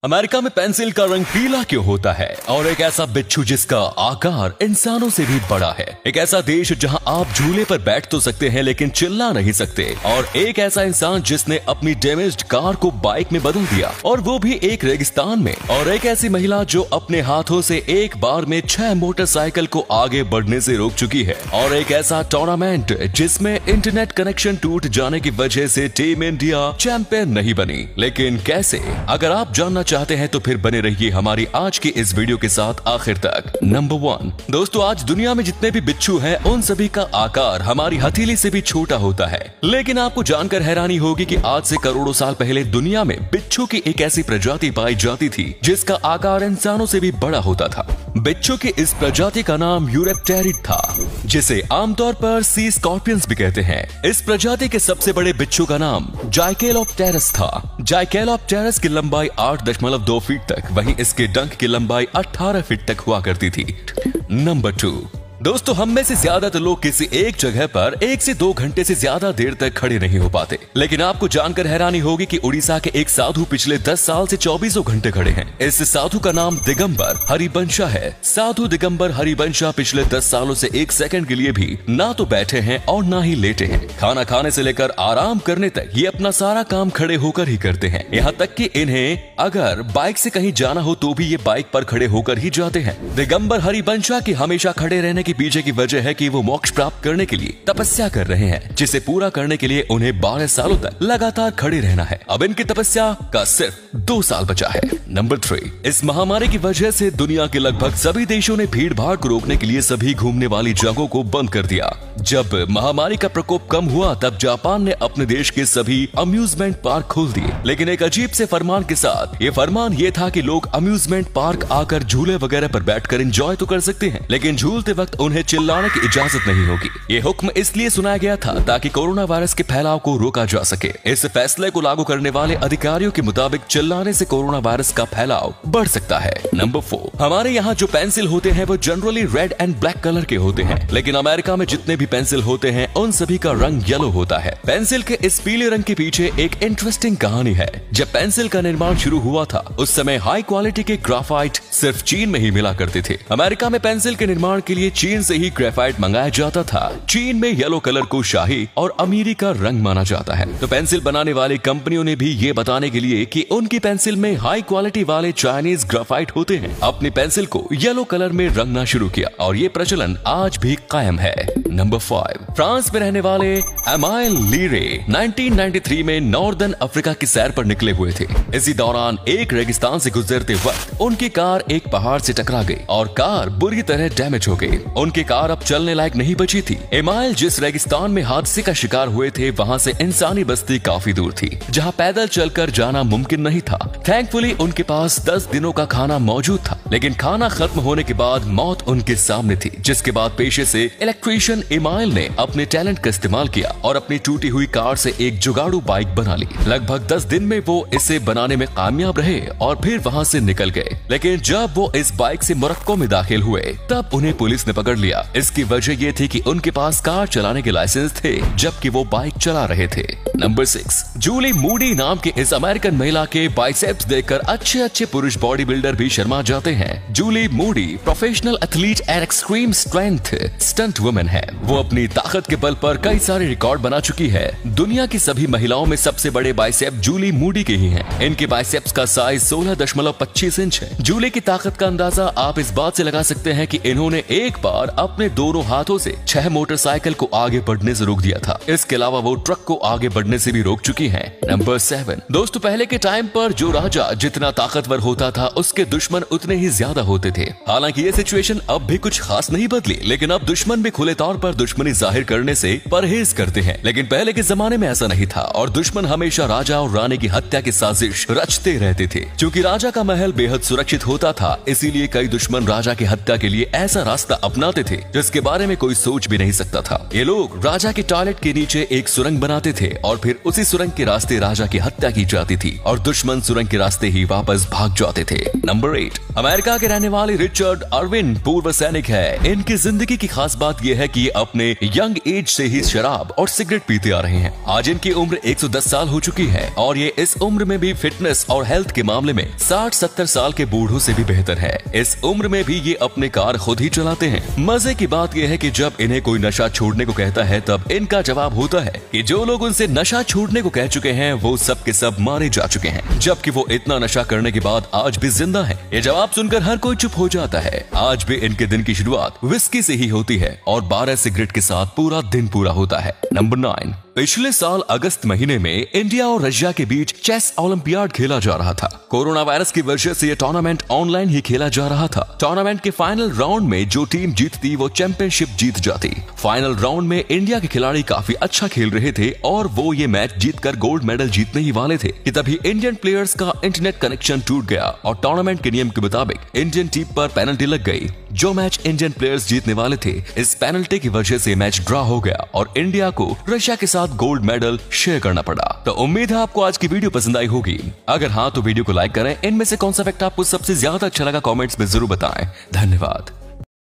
America में pencil का रंग पीला क्यों होता है? और एक ऐसा बिच्छू जिसका आकार इंसानों से भी बड़ा है। एक ऐसा देश जहां आप झूले पर बैठ तो सकते हैं लेकिन चिल्ला नहीं सकते। और एक ऐसा इंसान जिसने अपनी डैमेज्ड कार को बाइक में बदल दिया, और वो भी एक रेगिस्तान में। और एक ऐसी महिला जो अपने हाथों से एक बार में 6 मोटरसाइकिल को आगे बढ़ने से रोक चुकी है। और एक ऐसा टूर्नामेंट जिसमें इंटरनेट कनेक्शन टूट जाने की वजह से टीम इंडिया चैंपियन नहीं बनी। लेकिन कैसे? अगर आप जानना चाहते हैं तो फिर बने रहिए हमारी आज की इस वीडियो के साथ आखिर तक। नंबर 1 दोस्तों, आज दुनिया में जितने भी बिच्छू हैं उन सभी का आकार हमारी हथेली से भी छोटा होता है। लेकिन आपको जानकर हैरानी होगी कि आज से करोड़ों साल पहले दुनिया में बिच्छू की एक ऐसी प्रजाति पाई जाती थी जिसका आकार इंसानों से भी बड़ा होता था। बिच्छू की इस प्रजाति का नाम यूरेप्टेरिड था, जिसे आमतौर पर सी स्कॉर्पियंस भी कहते हैं। इस प्रजाति के सबसे बड़े बिच्छू का नाम जाइकेलोप्टेरस था। जाइकेलोप्टेरस की लंबाई 8.2 फीट तक, वहीं इसके डंक की लंबाई 18 फीट तक हुआ करती थी। नंबर 2 दोस्तों, हम में से ज्यादातर लोग किसी एक जगह पर 1 से 2 घंटे से ज्यादा देर तक खड़े नहीं हो पाते। लेकिन आपको जानकर हैरानी होगी कि उड़ीसा के एक साधु पिछले 10 साल से 24 घंटे खड़े हैं। इस साधु का नाम दिगंबर हरिवंशा है। साधु दिगंबर हरिवंशा पिछले 10 सालों से 1 सेकंड के लिए भी ना तो बैठे हैं और ना ही लेटे हैं। खाना खाने से लेकर आराम करने तक ये अपना सारा काम खड़े होकर ही करते हैं। यहाँ तक कि इन्हें अगर बाइक से कहीं जाना हो तो भी ये बाइक पर खड़े होकर ही जाते हैं। दिगंबर हरिवंशा की हमेशा खड़े रहने की पीछे की वजह है कि वो मोक्ष प्राप्त करने के लिए तपस्या कर रहे हैं, जिसे पूरा करने के लिए उन्हें 12 सालों तक लगातार खड़े रहना है। अब इनकी तपस्या का सिर्फ 2 साल बचा है। नंबर 3 इस महामारी की वजह से दुनिया के लगभग सभी देशों ने भीड़ भाड़ को रोकने के लिए सभी घूमने वाली जगहों को बंद कर दिया। जब महामारी का प्रकोप कम हुआ तब जापान ने अपने देश के सभी अम्यूजमेंट पार्क खोल दिए। लेकिन एक अजीब से फरमान के साथ। ये फरमान ये था कि लोग अम्यूजमेंट पार्क आकर झूले वगैरह पर बैठकर एंजॉय तो कर सकते हैं, लेकिन झूलते वक्त उन्हें चिल्लाने की इजाजत नहीं होगी। ये हुक्म इसलिए सुनाया गया था ताकि कोरोना वायरस के फैलाव को रोका जा सके। इस फैसले को लागू करने वाले अधिकारियों के मुताबिक चिल्लाने से कोरोना वायरस का फैलाव बढ़ सकता है। नंबर 4 हमारे यहाँ जो पेंसिल होते हैं वो generally red and black colour के होते हैं, लेकिन अमेरिका में जितने भी पेंसिल होते हैं उन सभी का रंग येलो होता है। पेंसिल के इस पीले रंग के पीछे एक इंटरेस्टिंग कहानी है। जब पेंसिल का निर्माण शुरू हुआ था उस समय हाई क्वालिटी के ग्राफाइट सिर्फ चीन में ही मिला करते थे। अमेरिका में पेंसिल के निर्माण के लिए चीन से ही ग्रेफाइट मंगाया जाता था। चीन में येलो कलर को शाही और अमीरी का रंग माना जाता है। तो पेंसिल बनाने वाली कंपनियों ने भी ये बताने के लिए कि उनकी पेंसिल में हाई क्वालिटी वाले चाइनीज ग्रेफाइट होते हैं, अपनी पेंसिल को येलो कलर में रंगना शुरू किया, और ये प्रचलन आज भी कायम है। नंबर 5 फ्रांस में रहने वाले एमाइल लीरे 1993 में नॉर्दर्न अफ्रीका की सैर पर निकले हुए थे। इसी दौरान एक रेगिस्तान से गुजरते वक्त उनकी कार एक पहाड़ से टकरा गई और कार बुरी तरह डैमेज हो गई। उनकी कार अब चलने लायक नहीं बची थी। एमाइल जिस रेगिस्तान में हादसे का शिकार हुए थे वहां से इंसानी बस्ती काफी दूर थी, जहां पैदल चलकर जाना मुमकिन नहीं था। थैंकफुली उनके पास 10 दिनों का खाना मौजूद था, लेकिन खाना खत्म होने के बाद मौत उनके सामने थी। जिसके बाद पेशे से इलेक्ट्रीशियन एमाइल ने अपने टैलेंट का इस्तेमाल किया और अपनी टूटी हुई कार से एक जुगाड़ू बाइक बना ली। लगभग 10 दिन में वो इसे बनाने में कामयाब रहे और फिर वहां से निकल गए। लेकिन जब वो इस बाइक से मोरक्को में दाखिल हुए तब उन्हें पुलिस ने पकड़ लिया। इसकी वजह ये थी कि उनके पास कार चलाने के लाइसेंस थे जबकि वो बाइक चला रहे थे। नंबर 6 जूली मूडी नाम के इस अमेरिकन महिला के बाइसेप्स देखकर अच्छे पुरुष बॉडी बिल्डर भी शर्मा जाते हैं। Julie Moody professional athlete and extreme strength stunt women है। वो अपनी ताकत के बल पर कई सारे रिकॉर्ड बना चुकी है। दुनिया की सभी महिलाओं में सबसे बड़े बाइसेप जूली मूडी के ही हैं। इनके बाइसेप्स का साइज 16.25 इंच है। जूली की ताकत का अंदाजा आप इस बात से लगा सकते हैं कि इन्होंने एक बार अपने दोनों हाथों से 6 मोटरसाइकिल को आगे बढ़ने से रोक दिया था। इसके अलावा वो ट्रक को आगे बढ़ने से भी रोक चुकी हैं। नंबर 7 दोस्तों, पहले के टाइम पर जो राजा जितना ताकतवर होता था उसके दुश्मन उतने ही ज्यादा होते थे। हालांकि ये सिचुएशन अब भी कुछ खास नहीं बदली, लेकिन अब दुश्मन भी खुले तौर पर दुश्मनी जाहिर करने से परहेज करते हैं। लेकिन पहले के जमाने में ऐसा नहीं था और दुश्मन हमेशा राजा और रानी की हत्या की साजिश रचते रहते थे। क्योंकि राजा का महल बेहद सुरक्षित होता था, इसीलिए कई दुश्मन राजा की हत्या के लिए ऐसा रास्ता अपना बनाते थे जिसके बारे में कोई सोच भी नहीं सकता था। ये लोग राजा के टॉयलेट के नीचे एक सुरंग बनाते थे और फिर उसी सुरंग के रास्ते राजा की हत्या की जाती थी और दुश्मन सुरंग के रास्ते ही वापस भाग जाते थे। नंबर 8, अमेरिका के रहने वाले रिचर्ड अर्विन पूर्व सैनिक है। इनकी जिंदगी की खास बात यह है कि अपने यंग एज से ही शराब और सिगरेट पीते आ रहे हैं। आज इनकी उम्र 110 साल हो चुकी है और ये इस उम्र में भी फिटनेस और हेल्थ के मामले में 60-70 साल के बूढ़ों से भी बेहतर है। इस उम्र में भी ये अपने कार खुद ही चलाते हैं। मजे की बात यह है कि जब इन्हें कोई नशा छोड़ने को कहता है तब इनका जवाब होता है कि जो लोग उनसे नशा छोड़ने को कह चुके हैं वो सब के सब मारे जा चुके हैं, जबकि वो इतना नशा करने के बाद आज भी जिंदा है। ये जवाब सुनकर हर कोई चुप हो जाता है। आज भी इनके दिन की शुरुआत विस्की से ही होती है और 12 सिगरेट के साथ पूरा दिन पूरा होता है। नंबर 9, पिछले साल अगस्त महीने में इंडिया और रशिया के बीच चेस ओलंपियाड खेला जा रहा था। कोरोना वायरस की वजह से यह टूर्नामेंट ऑनलाइन ही खेला जा रहा था। टूर्नामेंट के फाइनल राउंड में जो टीम जीतती वो चैंपियनशिप जीत जाती। फाइनल राउंड में इंडिया के खिलाड़ी काफी अच्छा खेल रहे थे और वो ये मैच जीतकर गोल्ड मेडल जीतने ही वाले थे कि तभी इंडियन प्लेयर्स का इंटरनेट कनेक्शन टूट गया और टूर्नामेंट के नियम के मुताबिक इंडियन टीम पर पेनल्टी लग गई। जो मैच इंडियन प्लेयर्स जीतने वाले थे, इस पेनल्टी की वजह से मैच ड्रॉ हो गया और इंडिया को रशिया के साथ गोल्ड मेडल शेयर करना पड़ा। तो उम्मीद है आपको आज की वीडियो पसंद आई होगी। अगर हाँ तो वीडियो को लाइक करें। इनमें से कौन सा फैक्ट आपको सबसे ज्यादा अच्छा लगा कमेंट्स में जरूर बताएं। धन्यवाद।